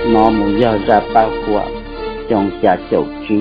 nó muốn giờ ra bao của trong xa chậu chi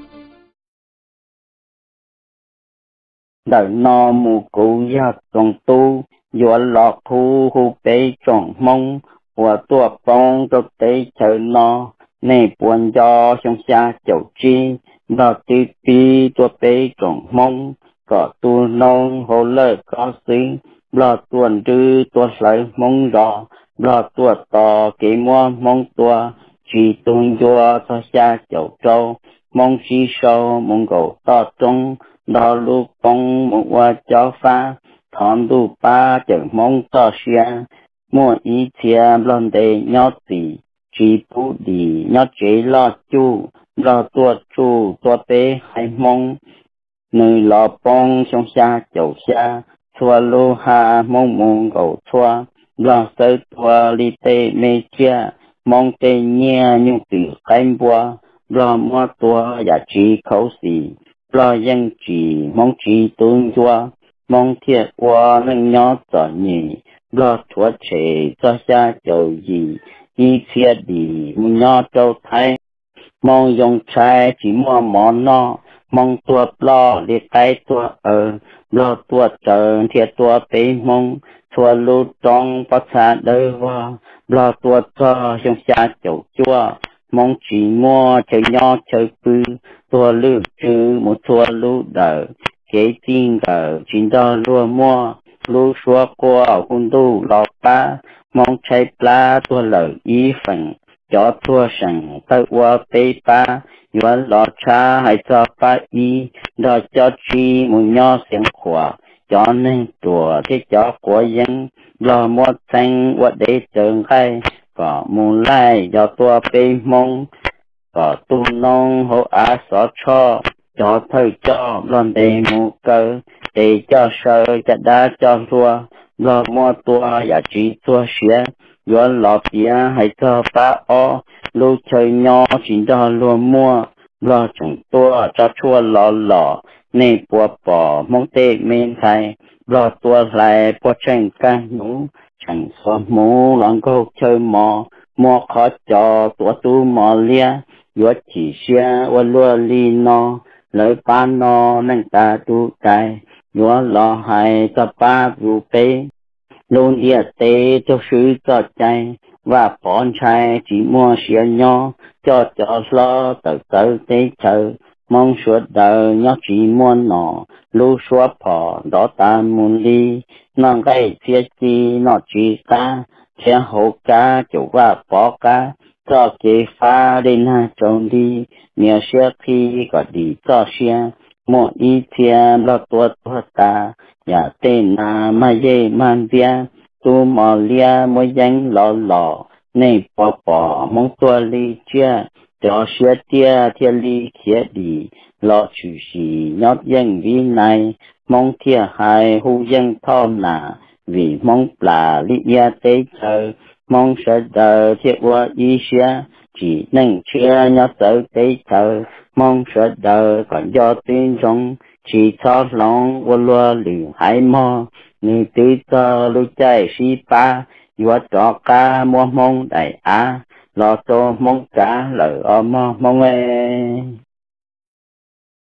đời nó mù cụ ya trong tu dọa lọt thu hù bế trong mông và tua bông cho tế chờ nó nè buồn do trong xa chậu chi nó tí tí tua bế trong mông có tu nông hồ lơ có xí lo tuần trư tua sợi mông đỏ lo tua tò kỹ mua mông tua chỉ tuần dọa cho xa chậu trâu mông xí sâu mông gầu to trông đó lúc bông một qua cháu pha thọn đu ba chở mông to xia mua ý thiệp lần đề nhót tỉ chỉ bút đi nhót chế lo chu lo tua chu tua tế hay mông nơi lo bông trong xa chậu xa thua lô ha mông mông gầu thua lo sơ thua li tê mê chia mong tê nhia nhung tử cánh bua lo mua tua giả trí khẩu xì lo dân chỉ mong chỉ tôn doa mong thiệt qua nâng nhỏ tỏ nhỉ lo thuở trẻ cho xa chầu gì y thiệt đi muốn nhỏ châu thái mong dùng trái chỉ mua món nó mong tua lo để tay tua lo tua chờ thiệt tua tế mong thua lú trong bắt xa đời qua lo tua cho trong xa chầu chua mong chỉ mua chơi nhỏ chơi bư tua lư chứ một tua lú đờ kế tin đờ chính đó lúa mua lú xua qua hôn đu lọ ba mong chơi plá tua lờ ý phần cho tua sẵn tới qua bê ba yuan lọ cha hay cho ba ý đó cho chi một nhỏ xiên khỏa cho nên đùa thế cho của dân lo mua xanh qua để trường khai có mù lai cho tua bê mong có tu nông hộ á xó cho thời cho lần đề mù cơ để cho sơ cho đá cho rùa lo mua tua giá trị tua xía yuan lọ bia hay cho ba o lưu chơi nhỏ chỉ cho luôn mua lo trồng tua cho chua lọ nè bùa bỏ mong tê men thay lo tua lại bùa tranh ca nhũ chẳng xóa mũ lòng câu chơi mò mua khó cho tua tu mò lia yuan chỉ xia yuan lúa li no lời ba no nâng ta tu cài yuan lọ hay cho ba vụ bê luôn địa tế cho sự cho chạy và bọn trai chỉ mua xia nhỏ cho lo tự tế chờ mong suốt đời nhỏ chỉ mua nọ lưu xóa bỏ đó ta muốn đi nó gây phía chi nó chỉ ta theo hậu cá chủ và bỏ cá cho kế pha đến hai trông đi nhờ xe khi có đi cho xe một ý thiên lo tua ta nhà tên là mà dê man bia tu mò lia mỗi danh lọ này bỏ mong tua ly chia cho xe tia thiên ly khía đi lo chủ sĩ nhót dân vì này mong thiên hai hu dân thom nà vì mong là lý tế chờ mong sẽ đời thiệt qua ý xe chỉ nên chia nhót tới tế chờ mong sẽ đời còn do tin trong chỉ cho lòng qua lúa liều hải mò ni tư cho lưu chạy si pa yuat cho cá mua mong đại á lo cho mong cá lời mong